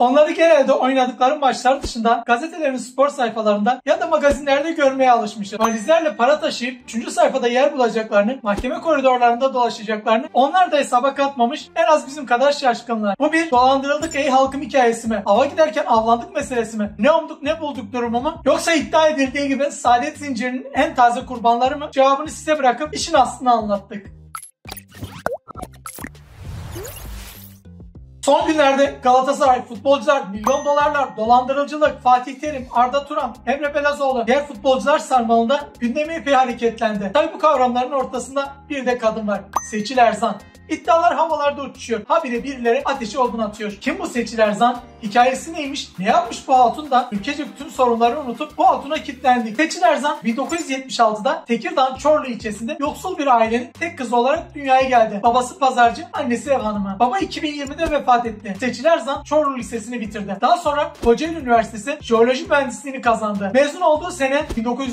Onları genelde oynadıkları maçlar dışında gazetelerin spor sayfalarında ya da magazinlerde görmeye alışmışız. Valizlerle para taşıyıp 3. sayfada yer bulacaklarını, mahkeme koridorlarında dolaşacaklarını onlar da hesaba katmamış, en az bizim kadar şaşkınlar. Bu bir dolandırıldık ey halkım hikayesi mi? Ava giderken avlandık meselesi mi? Ne umduk ne bulduk durumu mu? Yoksa iddia edildiği gibi saadet zincirinin en taze kurbanları mı? Cevabını size bırakıp işin aslını anlattık. Son günlerde Galatasaray, futbolcular, milyon dolarlar, dolandırıcılık, Fatih Terim, Arda Turan, Emre Belezoğlu, diğer futbolcular sarmalında gündemi epey hareketlendi. Tabi bu kavramların ortasında bir de kadın var. Seçil Erzan. İddialar havalarda uçuşuyor. Habire birileri ateşi odun atıyor. Kim bu Seçil Erzan? Hikayesi neymiş? Ne yapmış bu hatun da ülkece bütün sorunları unutup bu hatuna kilitlendik. Seçil Erzan 1976'da Tekirdağ Çorlu ilçesinde yoksul bir ailenin tek kızı olarak dünyaya geldi. Babası pazarcı, annesi ev hanımı. Baba 2020'de vefat etti. Seçil Erzan Çorlu Lisesi'ni bitirdi. Daha sonra Kocaeli Üniversitesi Jeoloji Mühendisliğini kazandı. Mezun olduğu sene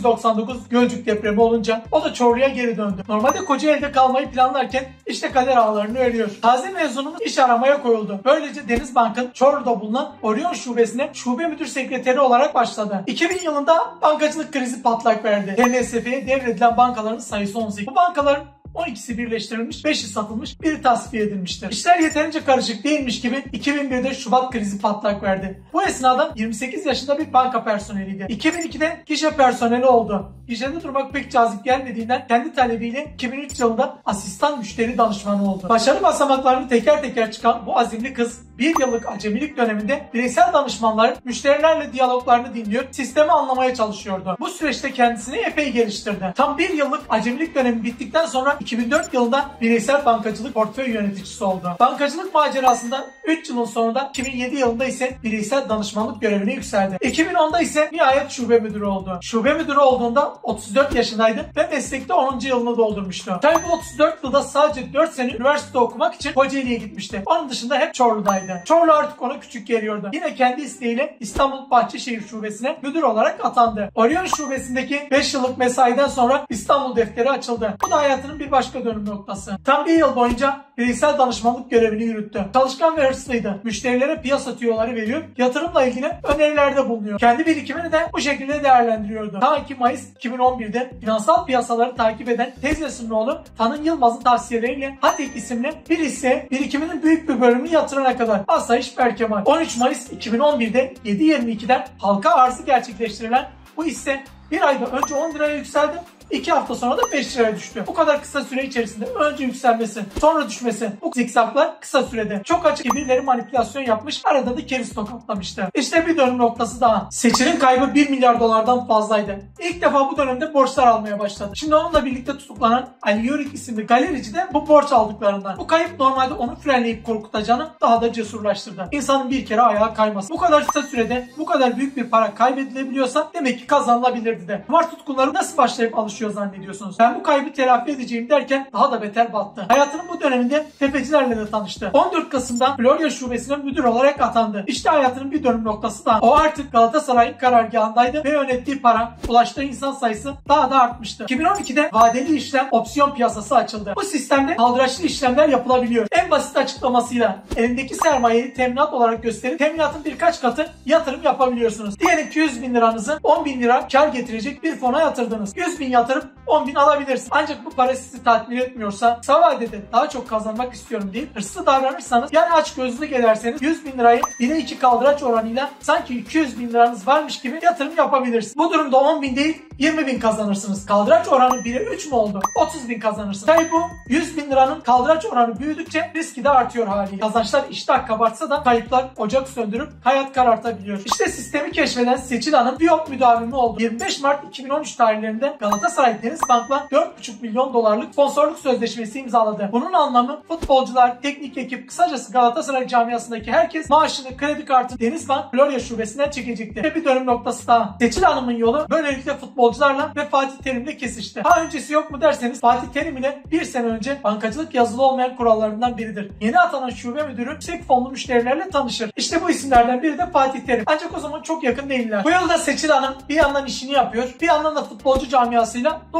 1999 Gölcük depremi olunca o da Çorlu'ya geri döndü. Normalde Kocaeli'de kalmayı planlarken işte kader ağlarını örüyor. Taze mezunumuz iş aramaya koyuldu. Böylece Denizbank'ın Çorlu'da bulunan Orion şubesine şube müdür sekreteri olarak başladı. 2000 yılında bankacılık krizi patlak verdi. TNSF'ye devredilen bankaların sayısı 18. Bu bankaların 12'si birleştirilmiş, 5'i satılmış, biri tasfiye edilmiştir. İşler yeterince karışık değilmiş gibi 2001'de Şubat krizi patlak verdi. Bu esnada 28 yaşında bir banka personeliydi. 2002'de gişe personeli oldu. Gişede durmak pek cazip gelmediğinden kendi talebiyle 2003 yılında asistan müşteri danışmanı oldu. Başarı basamaklarını teker teker çıkan bu azimli kız bir yıllık acemilik döneminde bireysel danışmanların müşterilerle diyaloglarını dinliyor, sistemi anlamaya çalışıyordu. Bu süreçte kendisini epey geliştirdi. Tam bir yıllık acemilik dönemi bittikten sonra 2004 yılında bireysel bankacılık portföy yöneticisi oldu. Bankacılık macerasında 3 yılın sonunda 2007 yılında ise bireysel danışmanlık görevine yükseldi. 2010'da ise nihayet şube müdürü oldu. Şube müdürü olduğunda 34 yaşındaydı ve meslekte 10. yılını doldurmuştu. Tabii bu 34 yılda sadece 4 sene üniversite okumak için Kocaeli'ye gitmişti. Onun dışında hep Çorlu'daydı. Çorlu artık ona küçük geliyordu. Yine kendi isteğiyle İstanbul Bahçeşehir Şubesi'ne müdür olarak atandı. Orion Şubesi'ndeki 5 yıllık mesaiden sonra İstanbul defteri açıldı. Bu da hayatının bir başka dönüm noktası. Tam bir yıl boyunca bireysel danışmanlık görevini yürüttü. Çalışkan ve hırslıydı. Müşterilere piyasa tüyoları veriyor, yatırımla ilgili önerilerde bulunuyor. Kendi birikimini de bu şekilde değerlendiriyordu. Ta ki Mayıs 2011'de finansal piyasaları takip eden teyzesinin oğlu Tanın Yılmaz'ın tavsiyeleriyle Hatek isimli bir hisse birikiminin büyük bir bölümünü yatırana kadar. Asayiş Berkemal. 13 Mayıs 2011'de 7.22'den halka arzı gerçekleştirilen bu hisse bir ayda önce 10 liraya yükseldi. 2 hafta sonra da 5 liraya düştü. Bu kadar kısa süre içerisinde önce yükselmesi, sonra düşmesi, bu zikzaklar kısa sürede. Çok açık birileri manipülasyon yapmış, arada da keriz tokatlamıştı. İşte bir dönüm noktası daha. Seçil'in kaybı 1 milyar dolardan fazlaydı. İlk defa bu dönemde borçlar almaya başladı. Şimdi onunla birlikte tutuklanan Ali Yörük isimli galerici de bu borç aldıklarından. Bu kayıp normalde onu frenleyip korkutacağını daha da cesurlaştırdı. İnsanın bir kere ayağa kayması. Bu kadar kısa sürede bu kadar büyük bir para kaybedilebiliyorsa demek ki kazanılabilirdi de. Kumar tutkunları nasıl başlayıp alışıyor zannediyorsunuz? Ben bu kaybı telafi edeceğim derken daha da beter battı. Hayatının bu döneminde tefecilerle de tanıştı. 14 Kasım'da Florya Şubesi'ne müdür olarak atandı. İşte hayatının bir dönüm noktası da. O artık Galatasaray'ın karargahındaydı ve yönettiği para, ulaştığı insan sayısı daha da artmıştı. 2012'de vadeli işlem opsiyon piyasası açıldı. Bu sistemde kaldıraçlı işlemler yapılabiliyor. En basit açıklamasıyla elindeki sermayeyi teminat olarak gösterip teminatın birkaç katı yatırım yapabiliyorsunuz. Diyelim ki 100 bin liranızı 10 bin lira kar getirecek bir fona yatırdınız. 100 bin yatırıp 10 bin alabilirsiniz. Ancak bu para sizi tatmin etmiyorsa, kısa vadede daha çok kazanmak istiyorum deyip hırslı davranırsanız, yani açgözlülük ederseniz 100 bin lirayı 1'e 2 kaldıraç oranıyla sanki 200 bin liranız varmış gibi yatırım yapabilirsiniz. Bu durumda 10 bin değil 20 bin kazanırsınız. Kaldıraç oranı 1'e 3 mü oldu? 30 bin kazanırsınız. Tabi bu 100 bin liranın kaldıraç oranı büyüdükçe riski de artıyor haliyle. Kazançlar iştah kabartsa da kayıplar ocak söndürüp hayat karartabiliyor. İşte sistemi keşfeden Seçil Hanım Biyop müdavimi oldu. 25 Mart 2013 tarihlerinde Galatasaray Denizbank'la 4,5 milyon dolarlık sponsorluk sözleşmesi imzaladı. Bunun anlamı futbolcular, teknik ekip, kısacası Galatasaray camiasındaki herkes maaşını, kredi kartını Denizbank Florya şubesinden çekecekti. Ve bir dönüm noktası daha. Seçil Hanım'ın yolu böylelikle futbolcularla ve Fatih Terim'le kesişti. Daha öncesi yok mu derseniz, Fatih Terim ile bir sene önce bankacılık yazılı olmayan kurallarından biridir. Yeni atanan şube müdürü yüksek fonlu müşterilerle tanışır. İşte bu isimlerden biri de Fatih Terim. Ancak o zaman çok yakın değiller. Bu yolda Seçil Hanım bir yandan işini yapıyor, bir yandan da futbolcu camiasıyla dost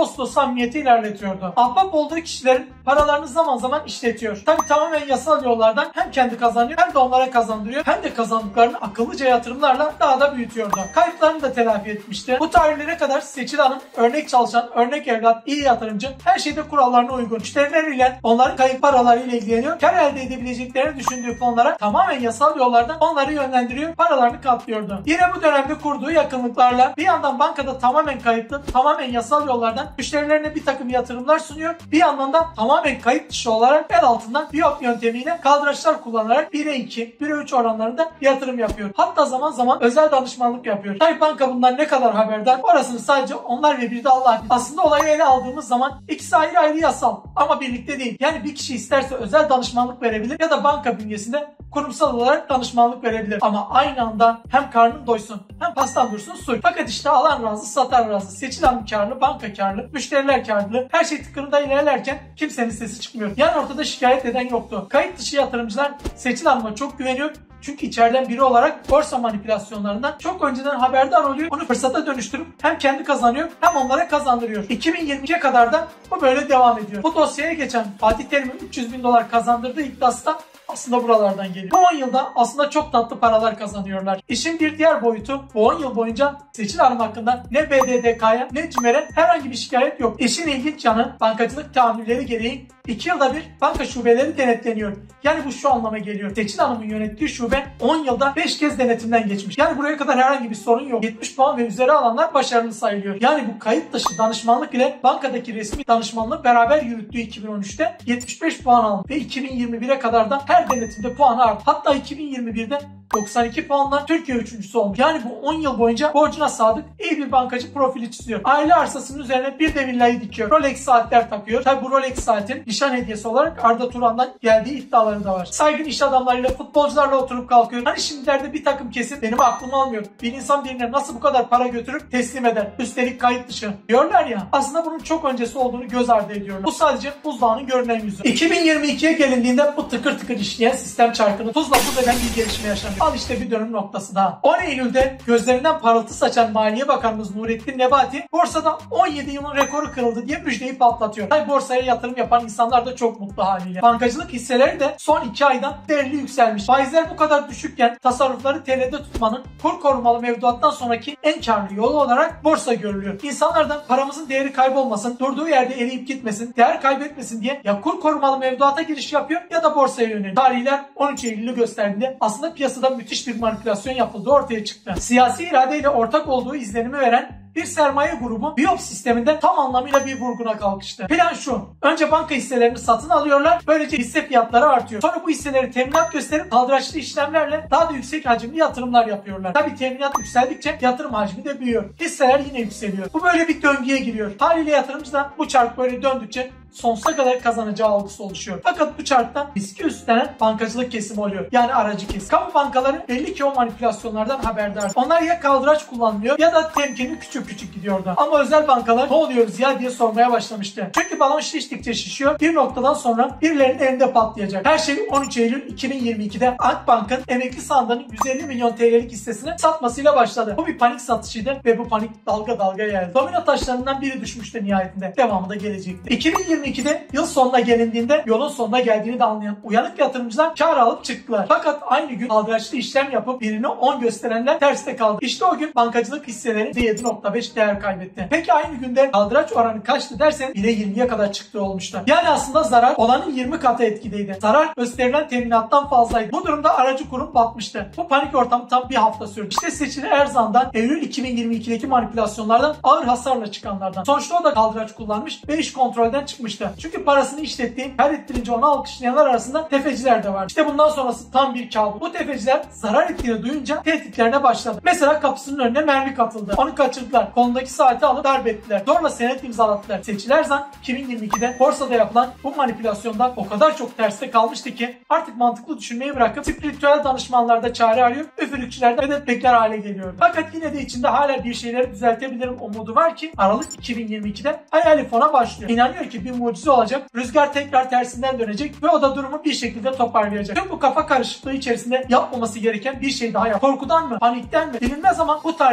dost dost samimiyeti ilerletiyordu. Ahbap olduğu kişilerin paralarını zaman zaman işletiyor. Tabi tamamen yasal yollardan hem kendi kazanıyor hem de onlara kazandırıyor. Hem de kazandıklarını akıllıca yatırımlarla daha da büyütüyordu. Kayıplarını da telafi etmişti. Bu tarihlere kadar Seçil Hanım örnek çalışan, örnek evlat, iyi yatırımcı, her şeyde kurallarına uygun. Müşterileriyle onların kayıp paralarıyla ilgileniyor. Kar elde edebileceklerini düşündüğü fonlara tamamen yasal yollardan onları yönlendiriyor, paralarını katlıyordu. Yine bu dönemde kurduğu yakınlıklarla bir yandan bankada tamamen kayıplı, tamamen yasal yollardan müşterilerine bir takım yatırımlar sunuyor. Bir yandan da tamamen kayıt dışı olarak el altından biyop yöntemiyle kaldıraçlar kullanarak 1'e 2, 1'e 3 oranlarında yatırım yapıyor. Hatta zaman zaman özel danışmanlık yapıyor. Tabii banka bundan ne kadar haberdar, orasını sadece onlar ve bir de Allah bilir. Aslında olayı ele aldığımız zaman ikisi ayrı ayrı yasal ama birlikte değil. Yani bir kişi isterse özel danışmanlık verebilir ya da banka bünyesinde kurumsal olarak danışmanlık verebilir. Ama aynı anda hem karnın doysun hem pastan dursun suy. Fakat işte alan razı, satan razı. Seçil Hanım karlı, banka karlı, müşteriler karlı. Her şey tıkırında ilerlerken kimsenin sesi çıkmıyor. Yani ortada şikayet eden yoktu. Kayıt dışı yatırımcılar Seçil Hanım'a çok güveniyor. Çünkü içeriden biri olarak borsa manipülasyonlarından çok önceden haberdar oluyor. Bunu fırsata dönüştürüp hem kendi kazanıyor hem onlara kazandırıyor. 2022'ye kadar da bu böyle devam ediyor. Bu dosyaya geçen Fatih Terim'in 300.000 dolar kazandırdığı iddiası da aslında buralardan geliyor. Bu 10 yılda aslında çok tatlı paralar kazanıyorlar. İşin bir diğer boyutu, bu 10 yıl boyunca Seçil Hanım hakkında ne BDDK'ya ne CİMER'e herhangi bir şikayet yok. İşin ilginç yanı, bankacılık tahammülleri gereği 2 yılda bir banka şubeleri denetleniyor. Yani bu şu anlama geliyor. Seçil Hanım'ın yönettiği şube 10 yılda 5 kez denetimden geçmiş. Yani buraya kadar herhangi bir sorun yok. 70 puan ve üzeri alanlar başarılı sayılıyor. Yani bu kayıt dışı danışmanlık ile bankadaki resmi danışmanlığı beraber yürüttüğü 2013'te 75 puan aldı. Ve 2021'e kadar da her denetimde puanı arttı. Hatta 2021'de 92 puanla Türkiye üçüncüsü olmuş. Yani bu 10 yıl boyunca borcuna sadık iyi bir bankacı profili çiziyor. Aile arsasının üzerine bir de villayı dikiyor. Rolex saatler takıyor. Tabi bu Rolex saatin nişan hediyesi olarak Arda Turan'dan geldiği iddiaları da var. Saygın iş adamlarıyla, futbolcularla oturup kalkıyor. Hani şimdilerde bir takım kesim benim aklım almıyor. Bir insan birine nasıl bu kadar para götürüp teslim eder? Üstelik kayıt dışı. Diyorlar ya. Aslında bunun çok öncesi olduğunu göz ardı ediyorlar. Bu sadece buzdağının görünen yüzü. 2022'ye gelindiğinde bu tıkır tıkır işleyen sistem çarkını tuzla buz eden bir gelişme yaşanıyor. Al işte bir dönüm noktası daha. 10 Eylül'de gözlerinden parıltı saçan Maliye Bakanımız Nurettin Nebati borsada 17 yılın rekoru kırıldı diye müjdeyi patlatıyor. Tabi borsaya yatırım yapan insanlar da çok mutlu haliyle. Bankacılık hisseleri de son 2 aydan değerli yükselmiş. Faizler bu kadar düşükken tasarrufları TL'de tutmanın kur korumalı mevduattan sonraki en karlı yolu olarak borsa görülüyor. İnsanlardan paramızın değeri kaybolmasın, durduğu yerde eriyip gitmesin, değer kaybetmesin diye ya kur korumalı mevduata giriş yapıyor ya da borsaya yöneliyor. Tarihler 13 Eylül'ü gösterdiğinde aslında piyasada müthiş bir manipülasyon yapıldığı ortaya çıktı. Siyasi iradeyle ortak olduğu izlenimi veren bir sermaye grubu biyop sisteminde tam anlamıyla bir vurguna kalkıştı. Plan şu. Önce banka hisselerini satın alıyorlar. Böylece hisse fiyatları artıyor. Sonra bu hisseleri teminat gösterip kaldıraçlı işlemlerle daha da yüksek hacimli yatırımlar yapıyorlar. Tabi teminat yükseldikçe yatırım hacmi de büyüyor. Hisseler yine yükseliyor. Bu böyle bir döngüye giriyor. Haliyle yatırımcı da bu çark böyle döndükçe sonsuza kadar kazanacağı algısı oluşuyor. Fakat bu çarktan riski üstlenen bankacılık kesimi oluyor. Yani aracı kesim. Kamu bankaları belli ki o manipülasyonlardan haberdar. Onlar ya kaldıraç kullanmıyor ya da temkini küçük küçük gidiyordu. Ama özel bankalar ne oluyoruz ya diye sormaya başlamıştı. Çünkü balon şiştikçe şişiyor. Bir noktadan sonra birilerinin elinde patlayacak. Her şey 13 Eylül 2022'de Akbank'ın emekli sandığının 150 milyon TL'lik hissesini satmasıyla başladı. Bu bir panik satışıydı ve bu panik dalga dalga yayıldı. Domino taşlarından biri düşmüştü nihayetinde. Devamı da gelecekti. 2022'de yıl sonuna gelindiğinde yolun sonuna geldiğini de anlayan uyanık yatırımcılar kar alıp çıktılar. Fakat aynı gün kaldıraçlı işlem yapıp birini 10 gösterenler terste kaldı. İşte o gün bankacılık hisseleri %7.5 değer kaybetti. Peki aynı günde kaldıraç oranı kaçtı derseniz bile 20'ye kadar çıktığı olmuştu. Yani aslında zarar olanın 20 katı etkiliydi. Zarar gösterilen teminattan fazlaydı. Bu durumda aracı kurum batmıştı. Bu panik ortamı tam bir hafta sürdü. İşte Seçil Erzan'dan Eylül 2022'deki manipülasyonlardan ağır hasarla çıkanlardan. Sonuçta o da kaldıraç kullanmış ve iş kontrolden çıkmıştı. Çünkü parasını işlettiği, kaybettirince onu alkışlayanlar arasında tefeciler de var. İşte bundan sonrası tam bir kabus. Bu tefeciler zarar ettiğini duyunca tehditlerine başladı. Mesela kapısının önüne mermi katıldı. Onu kaçırdılar. Kolundaki saati alıp darp ettiler. Zorla senet imzalattılar. Seçil Erzan 2022'de borsada yapılan bu manipülasyondan o kadar çok terste kalmıştı ki artık mantıklı düşünmeyi bırakıp spiritüel danışmanlarda çare arıyor, üfürükçülerde medet bekler hale geliyor. Fakat yine de içinde hala bir şeyleri düzeltebilirim umudu var ki Aralık 2022'de hayali fona başlıyor. İnanıyor ki bir mucize olacak, rüzgar tekrar tersinden dönecek ve o da durumu bir şekilde toparlayacak. Tüm bu kafa karışıklığı içerisinde yapmaması gereken bir şey daha yap. Korkudan mı, panikten mi bilinmez ama bu tarihte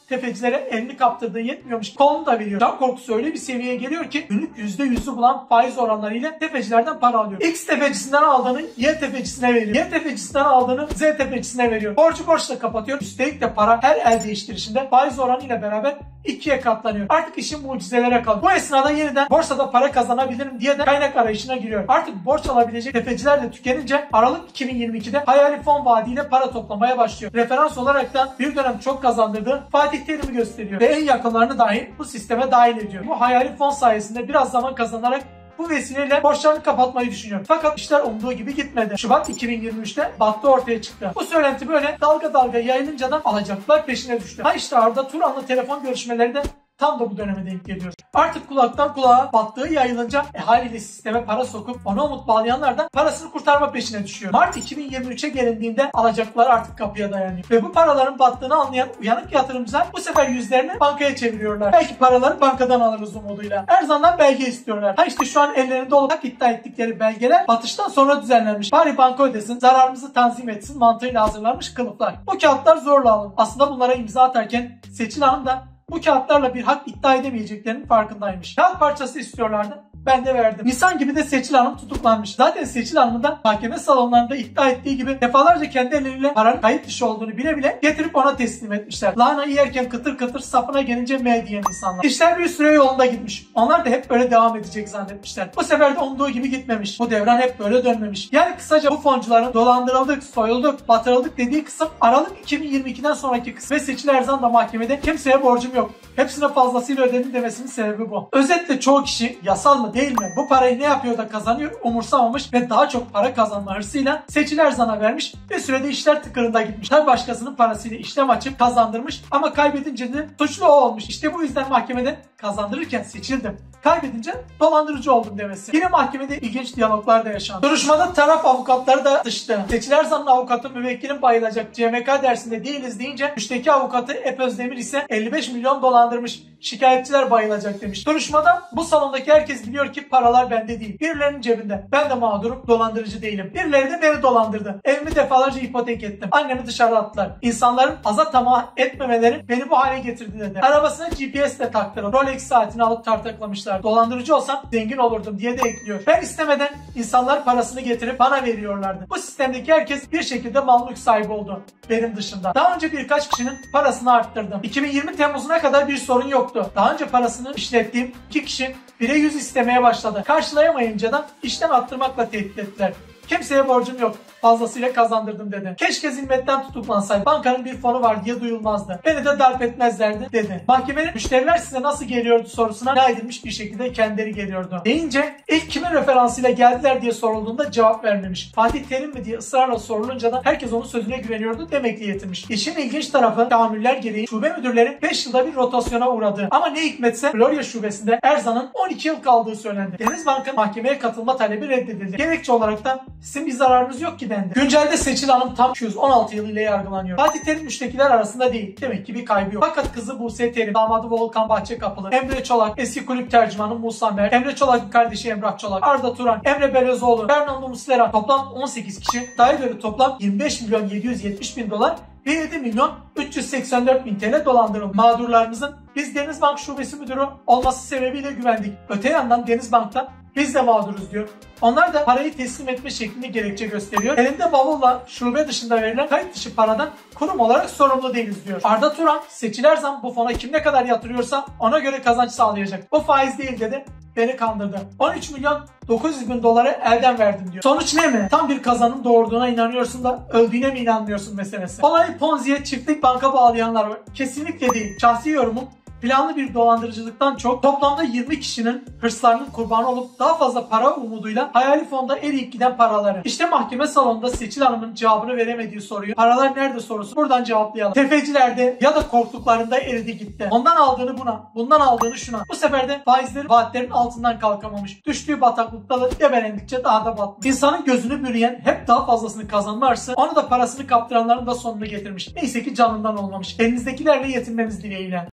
tefecilere elini kaptırdığı yetmiyormuş. Kolunu da veriyor. Can korkusu öyle bir seviyeye geliyor ki günlük %100'ü bulan faiz oranlarıyla tefecilerden para alıyor. X tefecisinden aldığını Y tefecisine veriyor. Y tefecisinden aldığını Z tefecisine veriyor. Borcu borçla kapatıyor. Üstelik de para her el değiştirişinde faiz oranıyla beraber 2'ye katlanıyor. Artık işin mucizelere kaldı. Bu esnada yeniden borsada para kazanabilirim diye de kaynak arayışına giriyor. Artık borç alabilecek tefeciler de tükenince Aralık 2022'de hayali fon vaadiyle para toplamaya başlıyor. Referans olarak da bir dönem çok kazandırdığı Fatih Terim'i gösteriyor ve en yakınlarını dahi bu sisteme dahil ediyor. Bu hayali fon sayesinde biraz zaman kazanarak bu vesileyle borçlarını kapatmayı düşünüyor. Fakat işler umduğu gibi gitmedi. Şubat 2023'te battı ortaya çıktı. Bu söylenti böyle dalga dalga yayılınca da alacaklar peşine düştü. Ha işte Arda Turan'la telefon görüşmeleri de tam da bu döneme denk geliyor. Artık kulaktan kulağa battığı yayılınca haliyle sisteme para sokup ona umut bağlayanlar da parasını kurtarma peşine düşüyor. Mart 2023'e gelindiğinde alacaklar artık kapıya dayanıyor. Ve bu paraların battığını anlayan uyanık yatırımcılar bu sefer yüzlerini bankaya çeviriyorlar. Belki paraları bankadan alırız umuduyla. Erzan'dan belge istiyorlar. Ha işte şu an ellerinde olarak iddia ettikleri belgeler batıştan sonra düzenlenmiş. Bari banka ödesin, zararımızı tanzim etsin mantığıyla hazırlanmış kılıflar. Bu kağıtlar zorla alın. Aslında bunlara imza atarken Seçil Hanım da bu kağıtlarla bir hak iddia edemeyeceklerinin farkındaymış. Kağıt parçası istiyorlardı. Ben de verdim. Nisan gibi de Seçil Hanım tutuklanmış. Zaten Seçil Hanım'ın da mahkeme salonlarında iddia ettiği gibi defalarca kendi elleriyle paranın kayıt dışı olduğunu bile bile getirip ona teslim etmişler. Lahanayı yerken kıtır kıtır sapına gelince M diyen insanlar. İşler bir süre yolunda gitmiş. Onlar da hep böyle devam edecek zannetmişler. Bu sefer de umduğu gibi gitmemiş. Bu devran hep böyle dönmemiş. Yani kısaca bu foncuların dolandırıldık, soyulduk, batırıldık dediği kısım Aralık 2022'den sonraki kısım. Ve Seçil Erzan da mahkemede kimseye borcum yok, hepsine fazlasıyla ödedim demesinin sebebi bu. Özetle çoğu kişi yasal mı değil mi, bu parayı ne yapıyor da kazanıyor umursamamış ve daha çok para kazanma hırsıyla Seçil Erzan'a vermiş. Bir sürede işler tıkırında gitmiş. Tabi başkasının parasıyla işlem açıp kazandırmış ama kaybedince de suçlu o olmuş. İşte bu yüzden mahkemede kazandırırken seçildim, kaybedince dolandırıcı oldum demesi. Yine mahkemede ilginç diyaloglar da yaşandı. Duruşmada taraf avukatları da dıştı. Seçil Erzan'ın avukatı müvekkilim bayılacak CMK dersinde değiliz deyince müşteki avukatı Ep Özdemir ise 55 milyon dolandırmış, şikayetçiler bayılacak demiş. Duruşmada bu salondaki herkes biliyor ki paralar bende değil, birilerinin cebinde. Ben de mağdurum, dolandırıcı değilim. Birileri de beni dolandırdı. Evimi defalarca ipotek ettim. Annemi dışarı attılar. İnsanların aza tamah etmemeleri beni bu hale getirdi dedi. Arabasına GPS de taktırıp Rolex saatini alıp tartaklamışlar. Dolandırıcı olsam zengin olurdum diye de ekliyor. Ben istemeden insanlar parasını getirip bana veriyorlardı. Bu sistemdeki herkes bir şekilde mal mülk sahibi oldu benim dışında. Daha önce birkaç kişinin parasını arttırdım. 2020 Temmuz'una kadar bir sorun yoktu. Daha önce parasını işlettiğim 2 kişi 1'e 100 istemeye başladı. Karşılayamayınca da işten attırmakla tehdit ettiler. Kimseye borcum yok, fazlasıyla kazandırdım dedi. Keşke zimmetten tutuklansaydı, bankanın bir fonu var diye duyulmazdı. Beni de darp etmezlerdi dedi. Mahkemenin müşteriler size nasıl geliyordu sorusuna ne edilmiş bir şekilde kendileri geliyordu deyince ilk kimin referansıyla geldiler diye sorulduğunda cevap vermemiş. Fatih Terim mi diye ısrarla sorulunca da herkes onun sözüne güveniyordu demekle yetinmiş. İşin ilginç tarafı tahammüller gereği şube müdürleri 5 yılda bir rotasyona uğradı. Ama ne hikmetse Florya şubesinde Erzan'ın 12 yıl kaldığı söylendi. Denizbank'ın mahkemeye katılma talebi reddedildi. Gerekçe olarak da sizin bir zararınız yok ki dendi. Güncelde Seçil Hanım tam 216 yılıyla yargılanıyor. Fatih Terim müştekiler arasında değil. Demek ki bir kaybı yok. Fakat kızı Buse Terim, damadı Volkan Bahçekapılı, Emre Çolak, eski kulüp tercümanı Musa Mer, Emre Çolak'ın kardeşi Emrah Çolak, Arda Turan, Emre Belözoğlu, Fernando Muslera toplam 18 kişi. Daha göre toplam 25 milyon 770 bin dolar ve 7 milyon 384 bin TL dolandırıldı. Mağdurlarımızın biz Denizbank Şubesi Müdürü olması sebebiyle güvendik. Öte yandan Denizbank'ta biz de mağduruz diyor. Onlar da parayı teslim etme şeklinde gerekçe gösteriyor. Elinde bavulla şube dışında verilen kayıt dışı paradan kurum olarak sorumlu değiliz diyor. Arda Turan, Seçil Erzan bu fona kim ne kadar yatırıyorsa ona göre kazanç sağlayacak. Bu faiz değil dedi. Beni kandırdı. 13 milyon 900 bin doları elden verdim diyor. Sonuç ne mi? Tam bir kazanın doğurduğuna inanıyorsun da öldüğüne mi inanmıyorsun meselesi. Olayı Ponzi'ye çiftlik banka bağlayanlar var. Kesinlikle değil. Şahsi yorumum planlı bir dolandırıcılıktan çok toplamda 20 kişinin hırslarının kurbanı olup daha fazla para umuduyla hayali fonda eriyip giden paraları. İşte mahkeme salonunda Seçil Hanım'ın cevabını veremediği soruyu paralar nerede sorusu buradan cevaplayalım. Tefecilerde ya da korktuklarında eridi gitti. Ondan aldığını buna, bundan aldığını şuna. Bu sefer de faizleri vaatlerin altından kalkamamış. Düştüğü bataklıkta da debelendikçe daha da batmış. İnsanın gözünü bürüyen hep daha fazlasını kazanma hırsı onu da parasını kaptıranların da sonunu getirmiş. Neyse ki canından olmamış. Elinizdekilerle yetinmeniz dileğiyle.